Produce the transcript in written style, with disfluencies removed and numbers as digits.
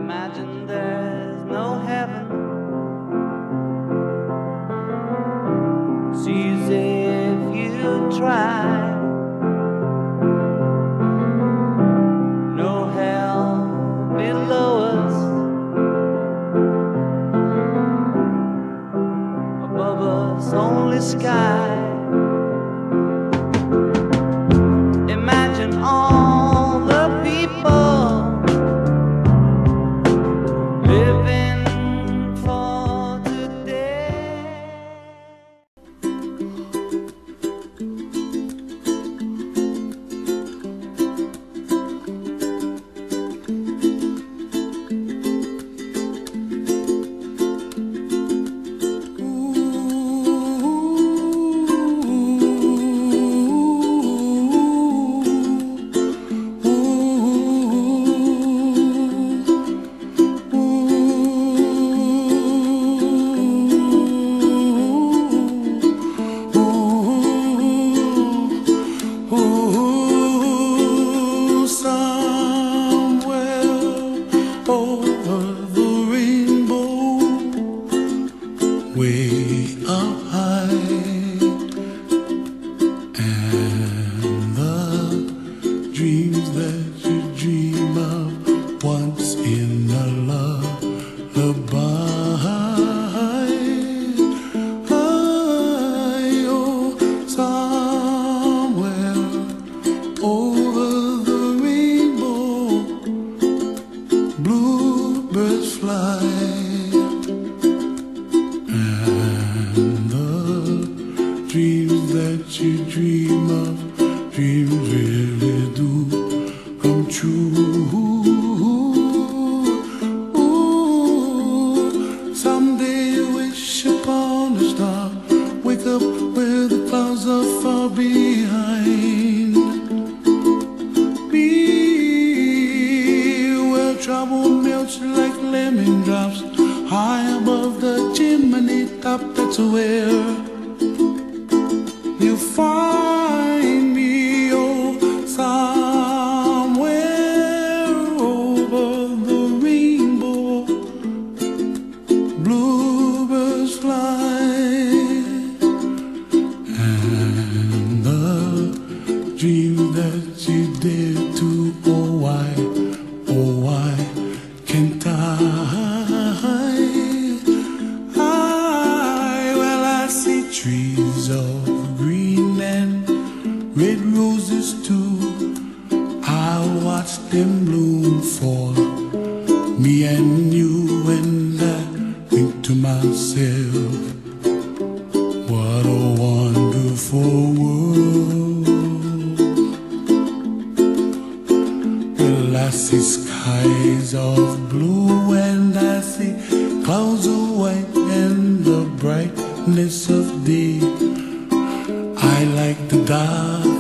Imagine there's no heaven. It's easy if you try. No hell below us, above us only sky. Imagine all the people living for today. Way up high, and the dreams that you dream of once in a lullaby. Oh, somewhere over the rainbow, bluebirds fly. Dreams that you dream of, dreams really do come true. Ooh, someday you wish upon a star, wake up where the clouds are far behind. Be where trouble melts like lemon drops, high above the chimney top. That's where you find me, oh, somewhere over the rainbow, bluebirds fly, and the dream that you dare to, oh why can't I? Well, I see trees of green and red roses too. I watch them bloom for me and you, and I think to myself, what a wonderful world. Well, I see skies of blue and I see clouds of white and the brightness of day. I like the dark